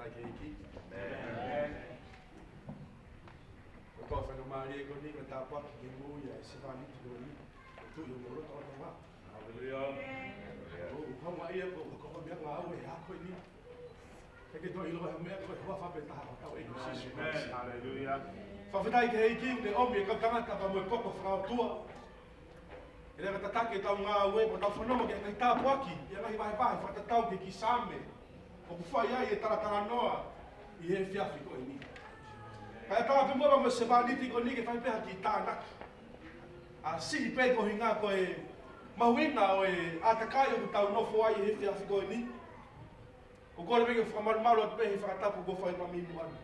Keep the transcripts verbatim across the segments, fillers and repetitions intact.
whawhatai ke iki. Amen. Ko fa no mari ko ni ko tapa ki mu ya sifani ki ni. Tu yo mo ro to ma. Hallelujah. O ko ma ia ko ko ko mia ngau e ha ko ni. E ke to ilo ha mea ko wa fa be ta ha o e si. Hallelujah. Fa whatai ke iki te omi ka kanga ka mo ko ko fra tua. Ele ka tatake tau ngā ue po tau whanoma ke kai tāpu aki. Ia ngahi wahi wahi whakatau ke ki same. O ku whai ai e taratanga noa i he whiawhi ko i ni. Kai tawa pe mua mo se whaniti ko ni ke whai peha ki tānaki. A si i pe ko hinga ko e mahuina o e atakai o ku tau nofo ai i he whiawhi ko i ni. Ko kore peke whamarumaru atu pehe whakatapu ko whai mamimu anu.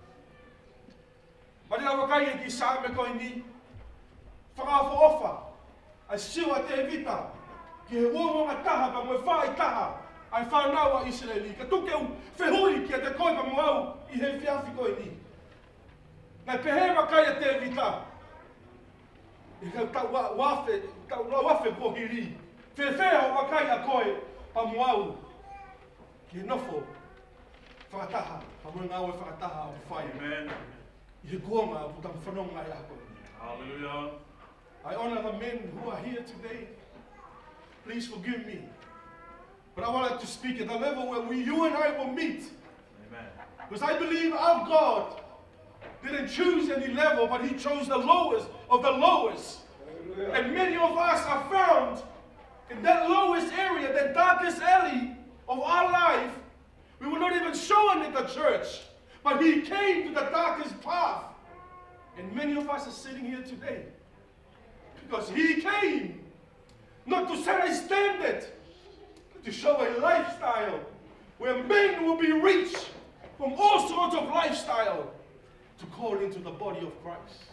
Mani la wakai e ki same ko i ni. Whakawha ofa. Ai siwa te evita ki he uonga taha pa moe whai taha ai whanau a Israeli ka tuke u whehui ki a te koi pa moau i he whiawhi koi ni. Ngai pehewa kai a te evita i kau tau wafe, tau wafe po hiri whewhea o wakai a koi pa moau ki he nofo whakataha pa moe ngāwe whakataha o whai. Amen. I he kuonga o putam whanonga i a koi. Hallelujah. I honor the men who are here today. Please forgive me. But I wanted to speak at the level where we, you and I will meet. Amen. Because I believe our God didn't choose any level, but He chose the lowest of the lowest. Hallelujah. And many of us are found in that lowest area, that darkest alley of our life. We were not even shown in the church, but He came to the darkest path. And many of us are sitting here today. Because He came not to set a standard, but to show a lifestyle where men will be reached from all sorts of lifestyle to call into the body of Christ.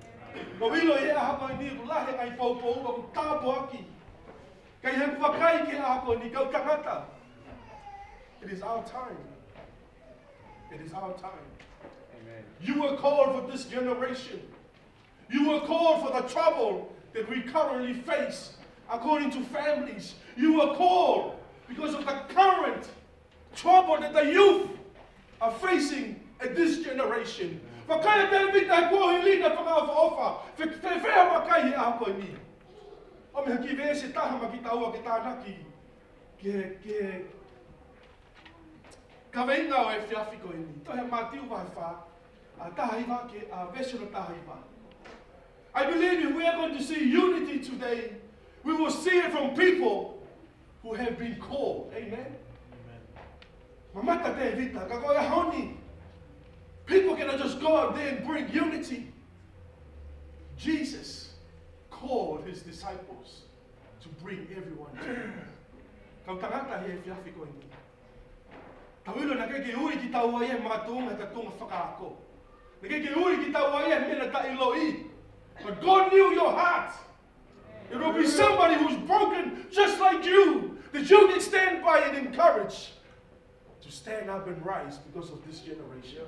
It is our time. It is our time. Amen. You were called for this generation. You were called for the trouble that we currently face according to families. You were called because of the current trouble that the youth are facing at this generation. I believe if we are going to see unity today, we will see it from people who have been called. Amen. Amen. People cannot just go out there and bring unity. Jesus called His disciples to bring everyone together. But God knew your heart. It will be somebody who's broken just like you, that you can stand by and encourage to stand up and rise because of this generation.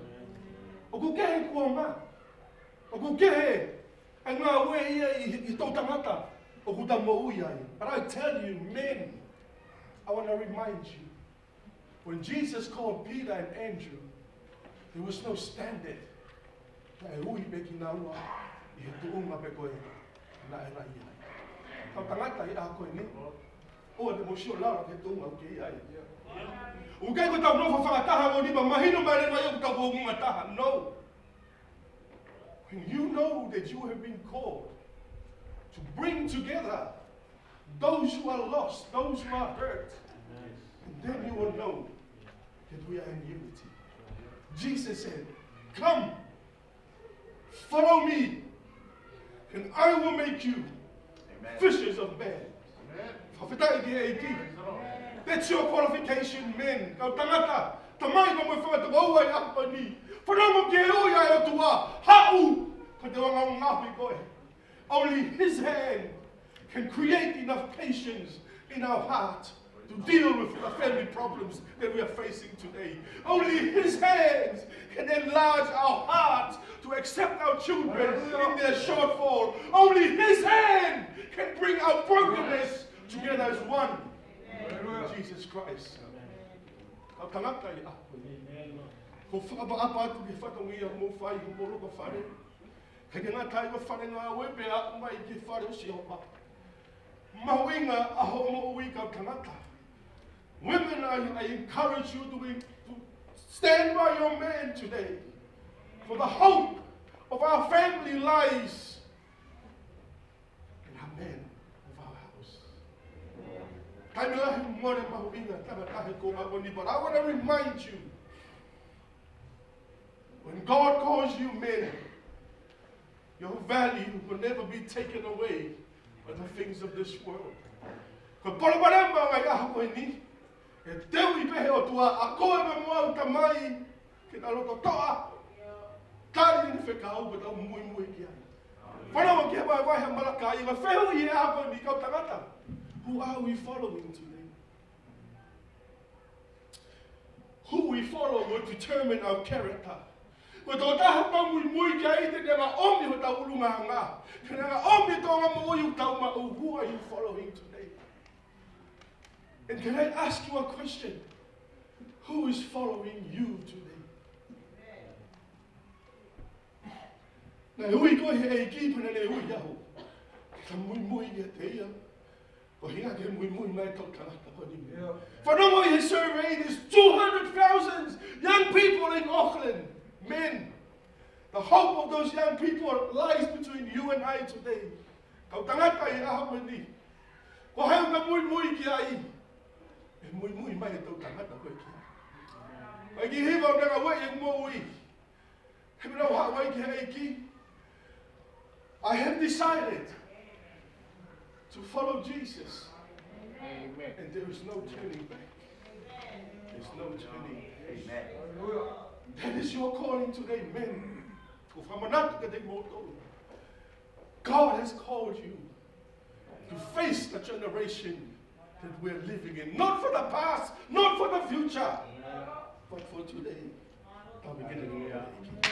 But I tell you, men, I want to remind you, when Jesus called Peter and Andrew, there was no standard. No. When you know that you have been called to bring together those who are lost, those who are hurt, and then you will know that we are in unity. Jesus said, come, follow me, and I will make you Amen. Fishers of men. Amen. That's your qualification, men. Only His hand can create enough patience in our heart to deal with the family problems that we are facing today. Only His hands can enlarge our hearts to accept our children in their shortfall. Only His hand can bring our brokenness together as one. Jesus Christ. Ka tangata I ako ni. Ko whakapa atu ki whatongia mo whai ho moro ka whare. Kei ngā tai wa whare ngā wepe a mai ki whare o si hopa. Mahuinga a ho mo ui ka tangata. Women, I, I encourage you to, be, to stand by your man today. For the hope of our family lies in our men of our house. But I want to remind you, when God calls you men, your value will never be taken away by the things of this world. E teu I pehe o tua, a koe me mua uta mai, ke ta loko toa, kari ni whekau, but au mui mui ki ai. Whanau ki hawai vai ha malaka, I wa whehu I e ako ni kau tangata. Who are we following today? Who we follow will determine our character. Ko tō taha pau mui mui ki ai te ngā omi ho tau urunga ngā. Ke ngā omi tō ngā mui u tau ma u, who are you following today? And can I ask you a question? Who is following you today? Nā hui koe he e kīpuna ne hui aho. Ka mui mui ia te ia. Ko hinga ke mui mui mai tau kanata ko ni. Whanongo I his survey, there's two hundred thousand young people in Auckland. Men. The hope of those young people lies between you and I today. Kau tangata I aho ni. Ko hau ka mui mui ki ai. E mui mui mai e tau tangata koe ki. Ai ki hiwa o nanga wai e mo ui. He mera wha wai ki hei ki. I have decided to follow Jesus. Amen. And there is no turning back. There's no turning back. Amen. That is your calling today, men. God has called you to face the generation that we're living in. Not for the past, not for the future, but for today. I'll begin to